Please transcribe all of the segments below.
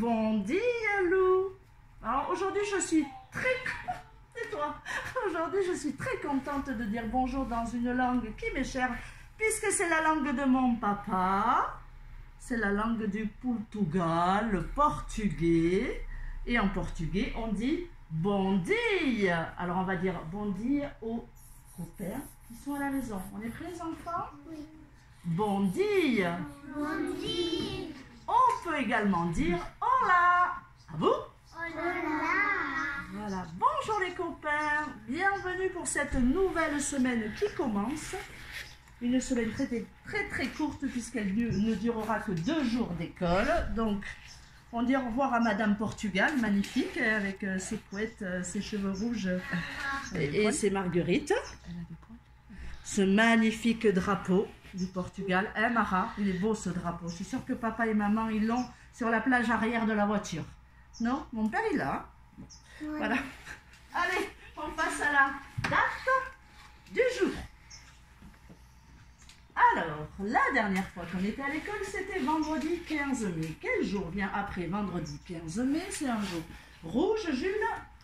Bon dia, Lou. Alors aujourd'hui, je suis très... Tais-toi. Aujourd'hui, je suis très contente de dire bonjour dans une langue qui m'est chère, puisque c'est la langue de mon papa. C'est la langue du Portugal, le portugais. Et en portugais, on dit bon dia. Alors, on va dire bon dia aux copains qui sont à la maison. On est prêts, les enfants? Oui. Bon dia. Bon dia. On peut également dire hola. À vous? Hola. Voilà. Bonjour les copains. Bienvenue pour cette nouvelle semaine qui commence. Une semaine très courte puisqu'elle ne durera que 2 jours d'école. Donc, on dit au revoir à Madame Portugal, magnifique, avec ses couettes, ses cheveux rouges et ses marguerites. Ce magnifique drapeau du Portugal. Hein, Mara, il est beau ce drapeau. Je suis sûre que papa et maman, ils l'ont sur la plage arrière de la voiture. Non, mon père, il l'a. Oui. Voilà. Allez, on passe à la date du jour. Alors, la dernière fois qu'on était à l'école, c'était vendredi 15 mai. Quel jour vient après vendredi 15 mai? C'est un jour rouge, Jules?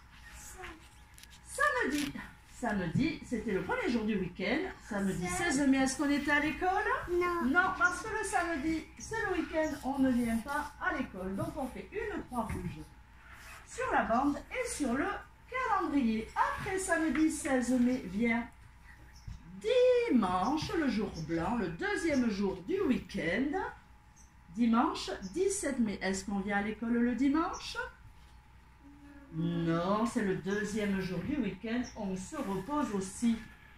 Samedi. Samedi, c'était le premier jour du week-end. Samedi 16 mai, est-ce qu'on était à l'école? Non. Non, parce que le samedi, c'est le week-end, on ne vient pas à l'école. Donc, on fait une croix rouge sur la bande et sur le calendrier. Après samedi 16 mai vient dimanche, le jour blanc, le deuxième jour du week-end. Dimanche 17 mai. Est-ce qu'on vient à l'école le dimanche? Non, c'est le deuxième jour du week-end. On se repose aussi.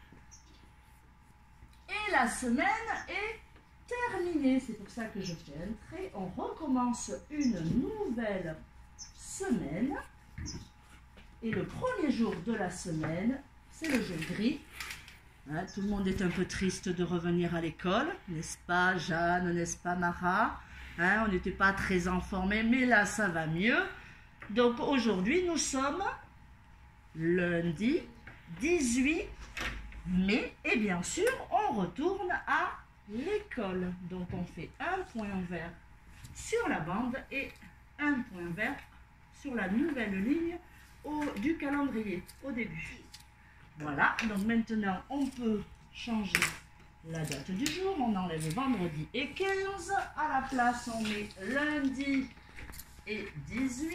Et la semaine est terminée. C'est pour ça que je fais un trait. On recommence une nouvelle semaine. Et le premier jour de la semaine, c'est le jour gris. Hein, tout le monde est un peu triste de revenir à l'école, n'est-ce pas Jeanne, n'est-ce pas Mara? Hein, on n'était pas très informés, mais là ça va mieux. Donc aujourd'hui nous sommes lundi 18 mai et bien sûr on retourne à l'école. Donc on fait un point vert sur la bande et un point vert sur la nouvelle ligne du calendrier au début. Voilà, donc maintenant on peut changer la date du jour. On enlève vendredi et 15. À la place, on met lundi et 18.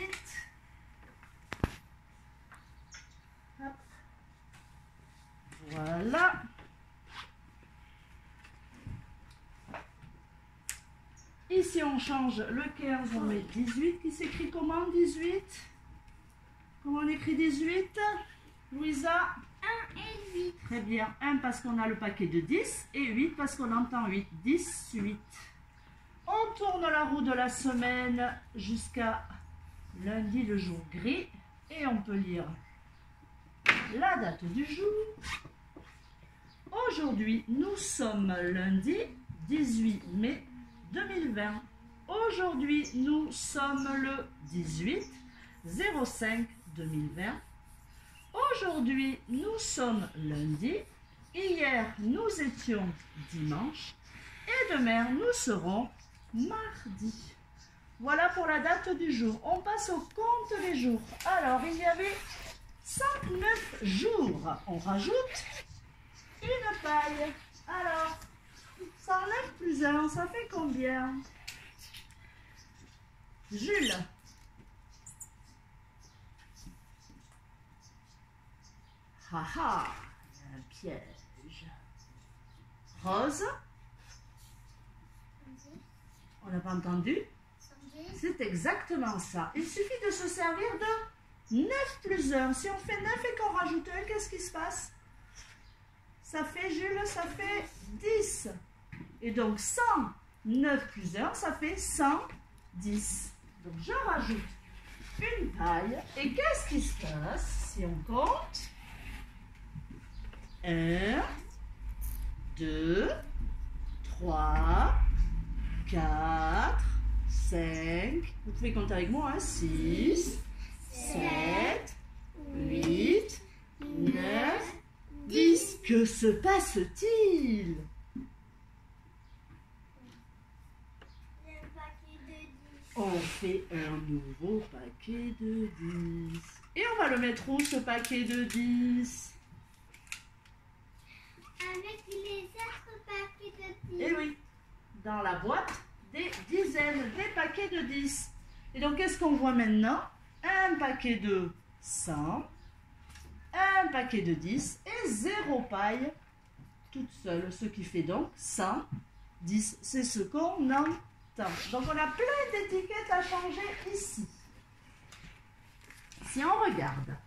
Hop. Voilà. Ici, on change le 15, on met 18. Qui s'écrit comment 18? Comment on écrit 18? Louisa? 1 et 8. Très bien. 1 parce qu'on a le paquet de 10 et 8 parce qu'on entend 8. 10, 8. On tourne la roue de la semaine jusqu'à lundi, le jour gris. Et on peut lire la date du jour. Aujourd'hui, nous sommes lundi 18 mai 2020. Aujourd'hui, nous sommes le 18/05/2020. Aujourd'hui, nous sommes lundi. Hier, nous étions dimanche. Et demain, nous serons mardi. Voilà pour la date du jour. On passe au compte des jours. Alors, il y avait 109 jours. On rajoute une paille. Alors, 109 plus 1, ça fait combien? Jules? Haha, un piège. Rose? On n'a pas entendu? C'est exactement ça. Il suffit de se servir de 9 plus 1. Si on fait 9 et qu'on rajoute 1, qu'est-ce qui se passe? Ça fait, Jules, ça fait 10. Et donc 109 plus 1, ça fait 110. Donc je rajoute une paille. Et qu'est-ce qui se passe si on compte? 1, 2, 3, 4, 5. Vous pouvez compter avec moi, hein? 6, 7, 8, 9, 10. Que se passe-t-il? On fait un nouveau paquet de 10. Et on va le mettre où, ce paquet de 10? Avec les autres paquets de 10. Eh oui, dans la boîte des dizaines, des paquets de 10. Et donc, qu'est-ce qu'on voit maintenant? Un paquet de 100, un paquet de 10 et 0 paille toute seule, ce qui fait donc 110. C'est ce qu'on entend. Donc, on a plein d'étiquettes à changer ici. Si on regarde,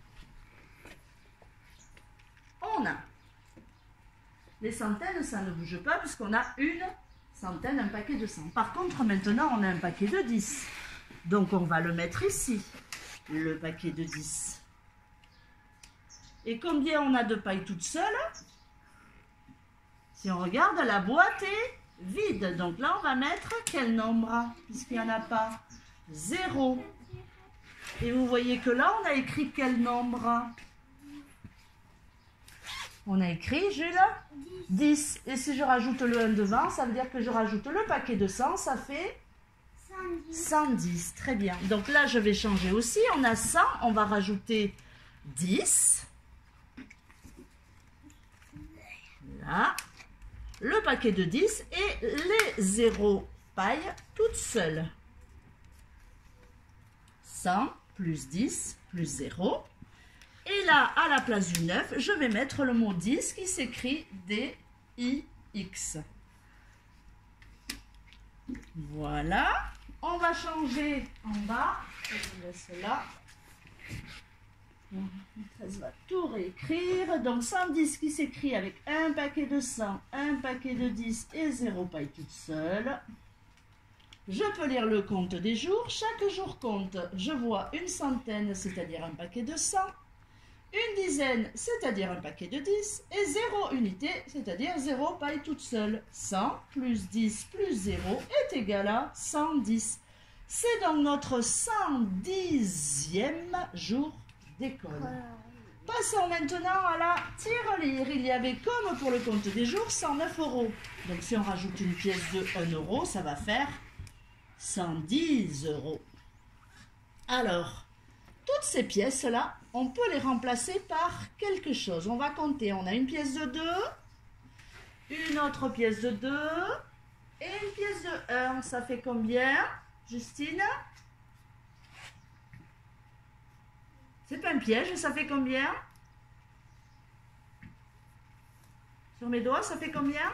on a les centaines, ça ne bouge pas puisqu'on a une centaine, un paquet de 100. Par contre, maintenant, on a un paquet de 10. Donc, on va le mettre ici, le paquet de 10. Et combien on a de pailles toutes seules? Si on regarde, la boîte est vide. Donc là, on va mettre quel nombre? Puisqu'il n'y en a pas. 0. Et vous voyez que là, on a écrit quel nombre? On a écrit, Jules, 10. Et si je rajoute le 1 devant, ça veut dire que je rajoute le paquet de 100, ça fait 110. Très bien. Donc là, je vais changer aussi. On a 100, on va rajouter 10. Là. Le paquet de 10 et les 0 pailles toutes seules. 100 plus 10 plus 0. Et là, à la place du 9, je vais mettre le mot 10 qui s'écrit D-I-X. Voilà. On va changer en bas. Je vous laisse là. Ça va tout réécrire. Donc 110 qui s'écrit avec un paquet de 100, un paquet de 10 et 0 paille toute seule. Je peux lire le compte des jours. Chaque jour compte. Je vois une centaine, c'est-à-dire un paquet de 100. Une dizaine, c'est-à-dire un paquet de 10. Et 0 unité, c'est-à-dire 0 paille toute seule. 100 plus 10 plus 0 est égal à 110. C'est donc notre 110e jour d'école. Passons maintenant à la tirelire. Il y avait, comme pour le compte des jours, 109 €. Donc si on rajoute une pièce de 1 €, ça va faire 110 €. Alors, toutes ces pièces-là, on peut les remplacer par quelque chose. On va compter. On a une pièce de 2, une autre pièce de 2 et une pièce de 1. Ça fait combien, Justine? C'est pas un piège, ça fait combien? Sur mes doigts, ça fait combien?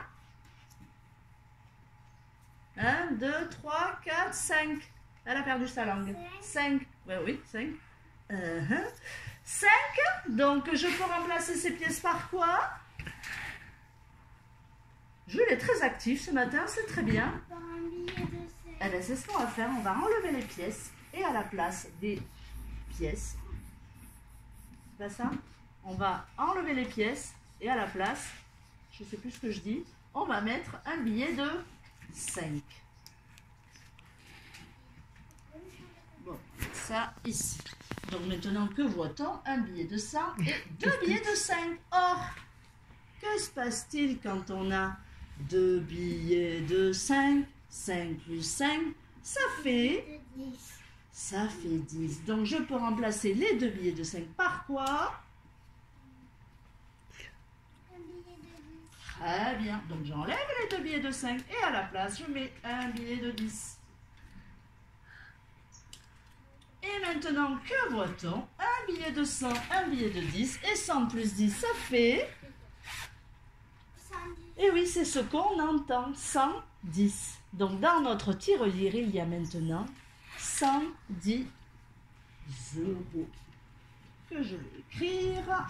1, 2, 3, 4, 5. Elle a perdu sa langue. 5. Ouais, oui, 5. 5. Donc, je peux remplacer ces pièces par quoi? Jules est très actif ce matin, c'est très bien. Par un billet de 5. Eh bien, c'est ce qu'on va faire. On va enlever les pièces et à la place des pièces, c'est pas ça? On va enlever les pièces et à la place, je ne sais plus ce que je dis, on va mettre un billet de 5. Bon, ça ici. Donc maintenant, que voit-on? Un billet de 100 et 2 billets de 5. Or, que se passe-t-il quand on a 2 billets de 5? 5 plus 5, ça fait 10. 10. Donc, je peux remplacer les 2 billets de 5 par quoi? Un billet de 10. Très bien. Donc, j'enlève les 2 billets de 5 et à la place, je mets un billet de 10. Et maintenant, que voit-on? Un billet de 100, un billet de 10 et 100 plus 10, ça fait... 110. Et oui, c'est ce qu'on entend, 110. Donc, dans notre tirelire, il y a maintenant 110 € que je vais écrire.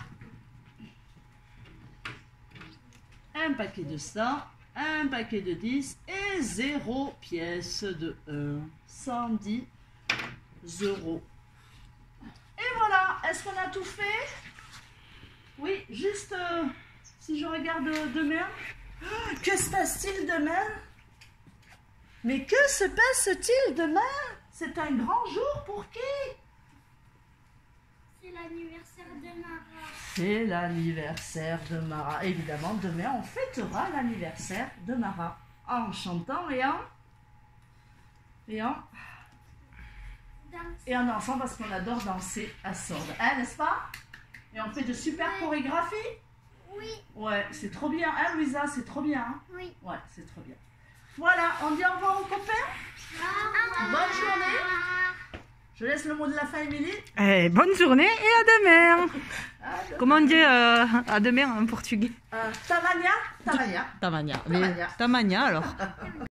Un paquet de 100, un paquet de 10 et 0 pièce de 1. 110 €. Et voilà, est-ce qu'on a tout fait? Oui, juste si je regarde demain. Que se passe-t-il demain? Mais que se passe-t-il demain? C'est un grand jour pour qui? C'est l'anniversaire de Mara. C'est l'anniversaire de Mara. Évidemment, demain, on fêtera l'anniversaire de Mara en chantant et en Et on est ensemble parce qu'on adore danser à Sordes, hein, n'est-ce pas? Et on fait de super chorégraphies. Oui. Ouais, c'est trop bien, hein Louisa, c'est trop bien. Hein? Oui. Ouais, c'est trop bien. Voilà, on dit au revoir aux copains. Bonne journée. Je laisse le mot de la fin, Émilie. Bonne journée et à demain. À demain. Comment on dit à demain en portugais? Tamania. Tamania. Tamania. Tamania. Tamania alors.